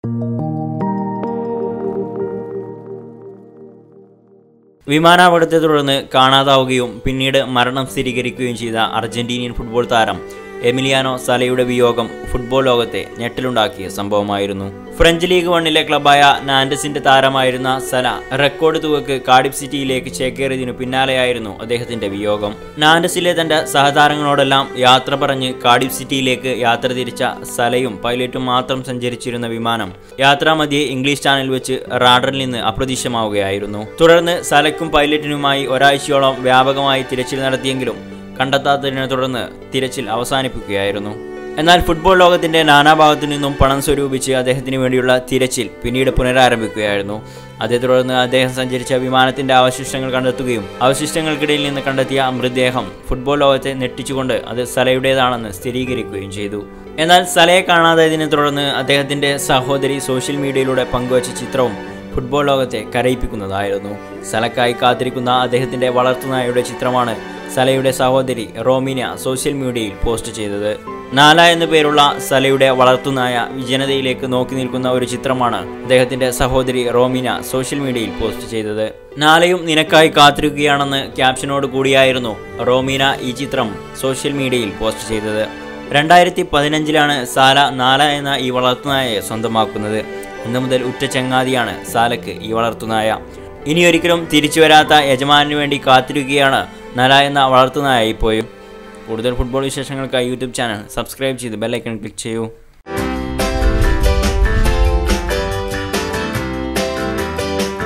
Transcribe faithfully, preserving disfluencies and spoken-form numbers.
വിമാനാപകടത്തെ തുടർന്ന് കാണാതാവുകയും പിന്നീട് മരണം സ്ഥിരീകരിക്കുകയും ചെയ്ത അർജന്റീനിയൻ ഫുട്ബോൾ താരം എമിലിയാനോ സലയുടെ വിയോഗം ഫുട്ബോൾ ലോകത്തെ ഞെട്ടലുണ്ടാക്കിയ സംഭവമായിരുന്നു. ഫ്രഞ്ച് ലീഗ് വണ്ണിലെ ക്ലബായ നാൻഡസിന്റെ താരമായിരുന്ന സല റെക്കോർഡ് തുകക്ക് കാർഡിഫ് സിറ്റിയിലേക്ക് ചേക്കേറിയതിനു പിന്നാലെയായിരുന്നു അദ്ദേഹത്തിന്റെ വിയോഗം. നാൻഡസിലെ തന്റെ സഹതാരങ്ങളോടെല്ലാം യാത്ര പറഞ്ഞ് കാർഡിഫ് സിറ്റിയിലേക്ക് യാത്ര തിരിച്ച സലയും പൈലറ്റും മാത്രം സഞ്ചരിച്ചിരുന്ന വിമാനം യാത്രാമധ്യേ ഇംഗ്ലീഷ് ചാനൽ വെച്ച് റാഡറിൽ നിന്ന് അപ്രത്യക്ഷമാവുകയായിരുന്നു. തുടർന്ന് സലയ്ക്കും പൈലറ്റിനുമായി ഒരാഴ്ചയോളം വ്യാപകമായി തിരച്ചിൽ നടത്തിയെങ്കിലും കണ്ടെത്താത്തതിനെ തുടർന്ന് തിരച്ചിൽ അവസാനിപ്പിക്കുകയായിരുന്നു. എന്നാൽ ഫുട്ബോൾ ലോകത്തിന്റെ നാനാഭാഗത്തു നിന്നും പണം സ്വരൂപിച്ച് അദ്ദേഹത്തിന് വേണ്ടിയുള്ള തിരച്ചിൽ പിന്നീട് പുനരാരംഭിക്കുകയായിരുന്നു. അതേ തുടർന്ന് അദ്ദേഹം സഞ്ചരിച്ച വിമാനത്തിന്റെ അവശിഷ്ടങ്ങൾ കണ്ടെത്തുകയും അവശിഷ്ടങ്ങൾക്കിടയിൽ നിന്ന് കണ്ടെത്തിയ മൃതദേഹം ഫുട്ബോൾ ലോകത്തെ ഞെട്ടിച്ചുകൊണ്ട് അത് സലയുടേതാണെന്ന് സ്ഥിരീകരിക്കുകയും ചെയ്തു. എന്നാൽ സലയെ കാണാതായതിനെ തുടർന്ന് അദ്ദേഹത്തിന്റെ സഹോദരി സോഷ്യൽ മീഡിയയിലൂടെ പങ്കുവച്ച ചിത്രവും ഫുട്ബോൾ ലോകത്തെ കരയിപ്പിക്കുന്നതായിരുന്നു. സലക്കായി കാത്തിരിക്കുന്ന അദ്ദേഹത്തിന്റെ വളർത്തുനായയുടെ ചിത്രമാണ് സലയുടെ സഹോദരി റോമിന സോഷ്യൽ മീഡിയയിൽ പോസ്റ്റ് ചെയ്തത്. നാല എന്നു പേരുള്ള സലയുടെ വളർത്തുനായ വിജനതയിലേക്ക് നോക്കി നിൽക്കുന്ന ഒരു ചിത്രമാണ് അദ്ദേഹത്തിന്റെ സഹോദരി റോമിന സോഷ്യൽ മീഡിയയിൽ പോസ്റ്റ് ചെയ്തത്. നാലയും നിനക്കായി കാത്തിരിക്കുകയാണെന്ന് ക്യാപ്ഷനോട് കൂടിയായിരുന്നു റോമിന ഈ ചിത്രം സോഷ്യൽ മീഡിയയിൽ പോസ്റ്റ് ചെയ്തത്. രണ്ടായിരത്തി പതിനഞ്ചിലാണ് സാല നാല എന്ന ഈ വളർത്തുനായയെ സ്വന്തമാക്കുന്നത്. അന്നു മുതൽ ഉറ്റ ചങ്ങാതിയാണ് സാലക്ക് ഈ വളർത്തുനായ. ഇനിയൊരിക്കലും തിരിച്ചു വരാത്ത യജമാനു വേണ്ടി കാത്തിരിക്കുകയാണ് നല എന്ന വളർത്തുനായ ഇപ്പോഴും. കൂടുതൽ ഫുട്ബോൾ വിശേഷങ്ങൾക്കായി യൂട്യൂബ് ചാനൽ സബ്സ്ക്രൈബ് ചെയ്ത് ബെൽ ഐക്കൺ ക്ലിക്ക് ചെയ്യൂ.